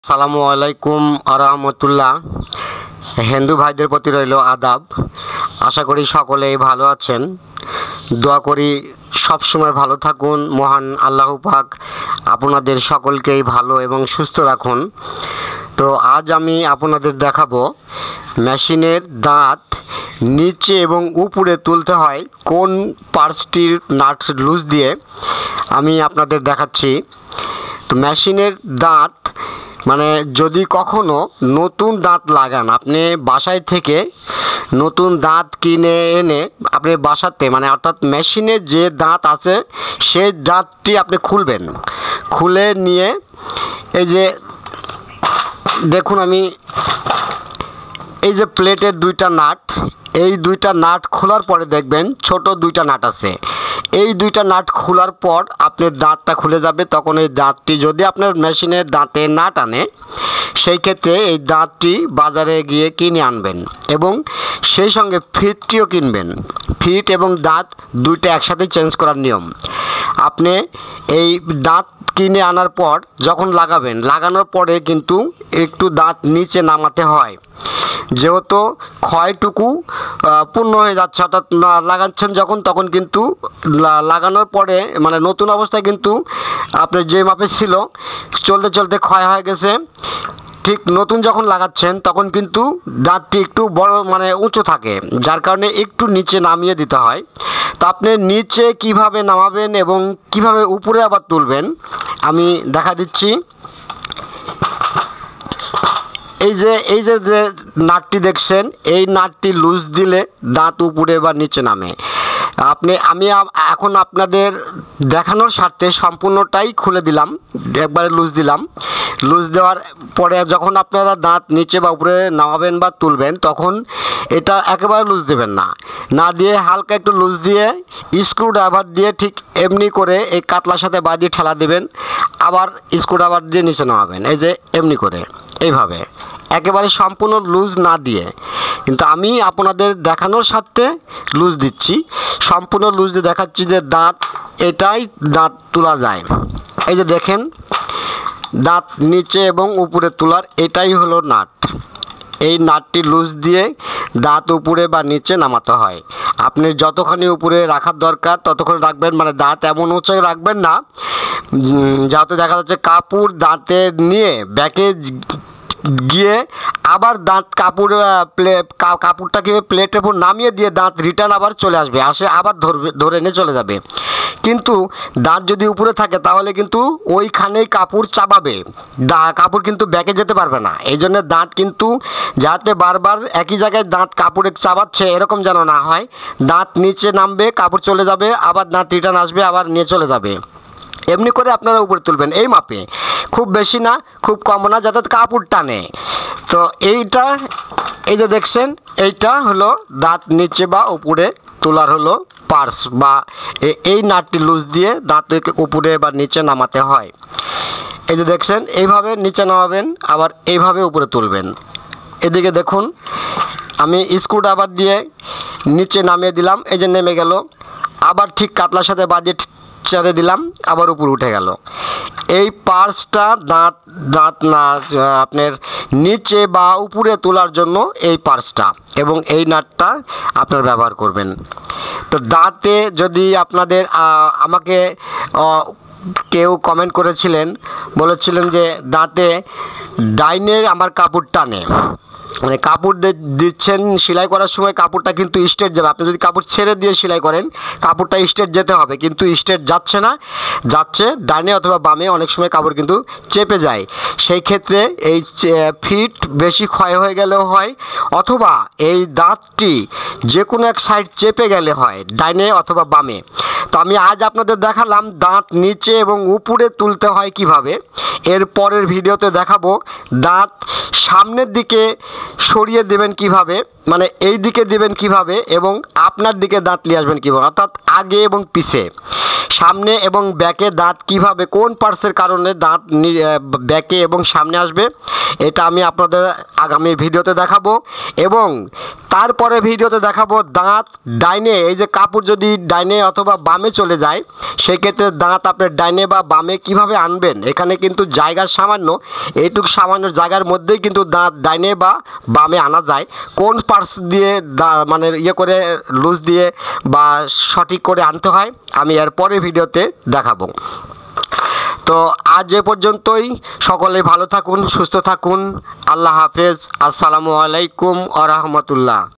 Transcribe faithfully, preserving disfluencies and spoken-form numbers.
আসসালামু আলাইকুম আরহামতুল্লাহ। হিন্দু ভাইদের প্রতি রইল আদাব। আশা করি সকলেই ভালো আছেন। দোয়া করি সবসময় ভালো থাকুন। মহান আল্লাহ পাক আপনাদের সকলকেই ভালো এবং সুস্থ রাখুন। তো আজ আমি আপনাদের দেখাবো মেশিনের দাঁত নিচে এবং উপরে তুলতে হয় কোন পার্টসটির নাট লুজ দিয়ে আমি আপনাদের দেখাচ্ছি। তো মেশিনের দাঁত মানে যদি কখনো নতুন দাঁত লাগান, আপনি বাসায় থেকে নতুন দাঁত কিনে এনে আপনি বাসাতে মানে অর্থাৎ মেশিনে যে দাঁত আছে সেই দাঁতটি আপনি খুলবেন। খুলে নিয়ে এই যে দেখুন, আমি এই যে প্লেটের দুইটা নাট, এই দুইটা নাট খোলার পরে দেখবেন ছোট দুইটা নাট আছে। এই দুইটা নাট খোলার পর আপনার দাঁতটা খুলে যাবে। তখন এই দাঁতটি যদি আপনার মেশিনের দাঁতে না টানে, সেই ক্ষেত্রে এই দাঁতটি বাজারে গিয়ে কিনে আনবেন এবং সেই সঙ্গে ফিটটিও কিনবেন। ফিট এবং দাঁত দুইটা একসাথে চেঞ্জ করার নিয়ম। আপনি এই দাঁত কিনে আনার পর যখন লাগাবেন, লাগানোর পরে কিন্তু একটু দাঁত নিচে নামাতে হয়, যেহেতু ক্ষয়টুকু পূর্ণ হয়ে যাচ্ছে। অর্থাৎ লাগাচ্ছেন যখন, তখন কিন্তু লাগানোর পরে মানে নতুন অবস্থায় কিন্তু আপনার যে মাপে ছিল চলতে চলতে ক্ষয় হয়ে গেছে। ঠিক নতুন যখন লাগাচ্ছেন তখন কিন্তু দাঁতটি একটু বড় মানে উঁচু থাকে, যার কারণে একটু নিচে নামিয়ে দিতে হয়। তো আপনি নিচে কিভাবে নামাবেন এবং কিভাবে উপরে আবার তুলবেন আমি দেখা দিচ্ছি। এই যে এই যে যে নাটটি দেখছেন, এই নাটটি লুজ দিলে দাঁত উপরে বা নিচে নামে। আপনি আমি এখন আপনাদের দেখানোর স্বার্থে সম্পূর্ণটাই খুলে দিলাম, একবারে লুজ দিলাম। লুজ দেওয়ার পরে যখন আপনারা দাঁত নিচে বা উপরে নামাবেন বা তুলবেন, তখন এটা একেবারে লুজ দেবেন না, না দিয়ে হালকা একটু লুজ দিয়ে স্ক্রু ড্রাইভার দিয়ে ঠিক এমনি করে এই কাতলার সাথে বাঁধিয়ে ঠেলা দেবেন। আবার স্ক্রু ড্রাইভার দিয়ে নিচে নামাবেন, এই যে এমনি করে, এইভাবে একেবারে সম্পূর্ণ লুজ না দিয়ে। কিন্তু আমি আপনাদের দেখানোর স্বার্থে লুজ দিচ্ছি, সম্পূর্ণ লুজ দিয়ে দেখাচ্ছি যে দাঁত এটাই দাঁত তোলা যায়। এই যে দেখেন, দাঁত নিচে এবং উপরে তোলার এটাই হলো নাট। এই নাটটি লুজ দিয়ে দাঁত উপরে বা নিচে নামাতে হয়। আপনি যতখানি উপরে রাখার দরকার ততক্ষণ রাখবেন, মানে দাঁত এমন উঁচু রাখবেন না যাতে দেখা যাচ্ছে কাপড় দাঁতে নিয়ে ব্যাকে গিয়ে আবার দাঁত কাপড় প্লে কাপড়টাকে প্লেটের উপর নামিয়ে দিয়ে দাঁত রিটার্ন আবার চলে আসবে, আসে আবার ধরবে, ধরে নিয়ে চলে যাবে। কিন্তু দাঁত যদি উপরে থাকে তাহলে কিন্তু ওইখানেই কাপড় চাপাবে, দা কাপড় কিন্তু ব্যাকে যেতে পারবে না। এই জন্য দাঁত কিন্তু যাতে বারবার একই জায়গায় দাঁত কাপড়ে চাপাচ্ছে এরকম যেন না হয়। দাঁত নিচে নামবে, কাপড় চলে যাবে, আবার দাঁত রিটার্ন আসবে, আবার নিয়ে চলে যাবে। এমনি করে আপনারা উপরে তুলবেন এই মাপে, খুব বেশি না খুব কম না, যাতে কাপড় টানে। তো এইটা এই যে দেখছেন, এইটা হলো দাঁত নিচে বা উপরে তোলার হলো পার্স বা এই নাটটি লুজ দিয়ে দাঁত উপরে বা নিচে নামাতে হয়। এই যে দেখছেন, এইভাবে নিচে নামাবেন, আবার এইভাবে উপরে তুলবেন। এদিকে দেখুন, আমি স্ক্রু ড্রাইভার দিয়ে নিচে নামিয়ে দিলাম, এই যে নেমে গেল। আবার ঠিক কাতলার সাথে বাঁধিয়ে ছেড়ে দিলাম, আবার উপরে উঠে গেল। এই পার্সটা দাঁত দাঁত না আপনার নিচে বা উপরে তোলার জন্য এই পার্সটা এবং এই নাটটা আপনার ব্যবহার করবেন। তো দাঁতে যদি আপনাদের আমাকে কেউ কমেন্ট করেছিলেন, বলেছিলেন যে দাঁতে ডাইনে আমার কাপড় টানে, মানে কাপড় দিচ্ছেন সেলাই করার সময় কাপড়টা কিন্তু স্ট্রেট যাবে। আপনি যদি কাপড় ছেড়ে দিয়ে সেলাই করেন কাপড়টা স্ট্রেট যেতে হবে, কিন্তু স্ট্রেট যাচ্ছে না, যাচ্ছে ডানে অথবা বামে। অনেক সময় কাপড় কিন্তু চেপে যায়, সেই ক্ষেত্রে এই ফিট বেশি ক্ষয় হয়ে গেলেও হয়, অথবা এই দাঁতটি যে কোনো এক সাইড চেপে গেলে হয়, ডাইনে অথবা বামে। তো আমি আজ আপনাদের দেখালাম দাঁত নিচে এবং উপরে তুলতে হয় কিভাবে। এর পরের ভিডিওতে দেখাবো দাঁত সামনের দিকে সরিয়ে দেবেন কিভাবে। মানে এই দিকে দিবেন কিভাবে এবং আপনার দিকে দাঁত নিয়ে আসবেন কীভাবে, অর্থাৎ আগে এবং পিছে, সামনে এবং ব্যাকে দাঁত কিভাবে, কোন পার্টসের কারণে দাঁত ব্যাকে এবং সামনে আসবে, এটা আমি আপনাদের আগামী ভিডিওতে দেখাবো। এবং তারপরে ভিডিওতে দেখাবো দাঁত ডাইনে, এই যে কাপড় যদি ডাইনে অথবা বামে চলে যায় সেক্ষেত্রে দাঁত আপনার ডাইনে বা বামে কিভাবে আনবেন। এখানে কিন্তু জায়গার সামান্য, এইটুকু সামান্য জায়গার মধ্যেই কিন্তু দাঁত ডাইনে বা বামে আনা যায়। কোন পার্টস দিয়ে মানে ইয়ে করে লুজ দিয়ে বা সঠিক করে আনতে হয় আমি এর পরে ভিডিওতে দেখাবো। তো আজ এ পর্যন্তই, সকলে ভালো থাকুন, সুস্থ থাকুন, আল্লাহ হাফেজ, আসসালামু আলাইকুম ওয়া রাহমাতুল্লাহ।